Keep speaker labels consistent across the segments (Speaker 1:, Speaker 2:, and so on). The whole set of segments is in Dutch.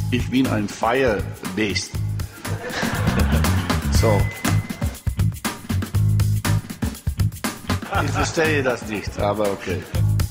Speaker 1: Ich bin ein Firebeast. So. Ich verstehe das nicht, aber okay.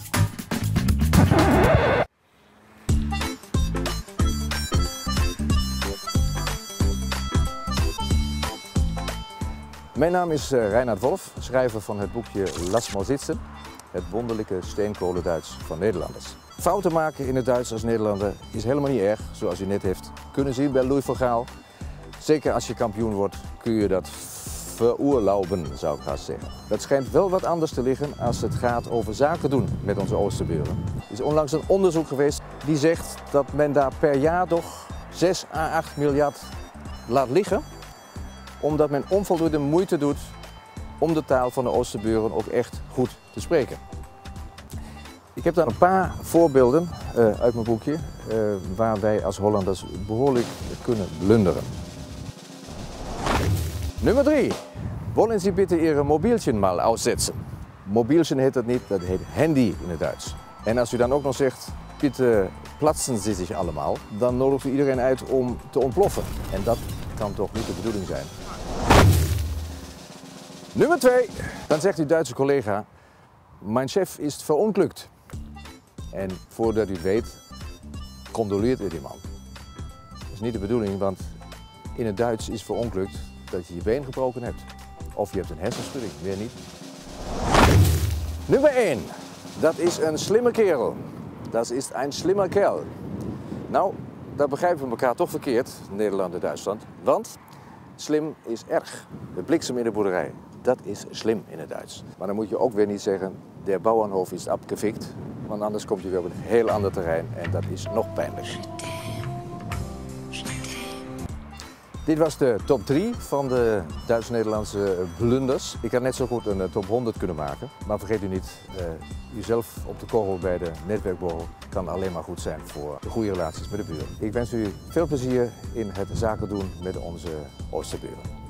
Speaker 2: Mijn naam is Reinhard Wolf, schrijver van het boekje Lass mal sitzen, het wonderlijke steenkolenduits van Nederlanders. Fouten maken in het Duits als Nederlander is helemaal niet erg, zoals u net heeft kunnen zien bij Louis van Gaal. Zeker als je kampioen wordt kun je dat veroorloven, zou ik haast zeggen. Dat schijnt wel wat anders te liggen als het gaat over zaken doen met onze Oosterburen. Er is onlangs een onderzoek geweest die zegt dat men daar per jaar toch 6 à 8 miljard laat liggen, omdat men onvoldoende moeite doet om de taal van de Oosterburen ook echt goed te spreken. Ik heb daar een paar voorbeelden uit mijn boekje waar wij als Hollanders behoorlijk kunnen blunderen. Nummer 3. Wollen Sie bitte Ihre Mobielchen mal aussetzen? Mobielchen heet dat niet, dat heet handy in het Duits. En als u dan ook nog zegt, bitte platzen Sie sich allemaal, dan nodigt u iedereen uit om te ontploffen. En dat kan toch niet de bedoeling zijn. Nummer 2. Dan zegt uw Duitse collega, mijn chef is verunglückt. En voordat u het weet, condoleert u die man. Dat is niet de bedoeling, want in het Duits is verunglückt dat je je been gebroken hebt. Of je hebt een hersenschudding, meer niet. Nummer 1. Dat is een slimme kerel. Dat is een slimmer kerel. Nou, daar begrijpen we elkaar toch verkeerd, Nederland en Duitsland. Want slim is erg. De bliksem in de boerderij, dat is slim in het Duits. Maar dan moet je ook weer niet zeggen, der Bauernhof is abgefikt. Want anders kom je weer op een heel ander terrein en dat is nog pijnlijker. Dit was de top 3 van de Duits-Nederlandse blunders. Ik had net zo goed een top 100 kunnen maken. Maar vergeet u niet, uzelf op de korrel bij de netwerkborrel kan alleen maar goed zijn voor de goede relaties met de buren. Ik wens u veel plezier in het zaken doen met onze Oosterburen.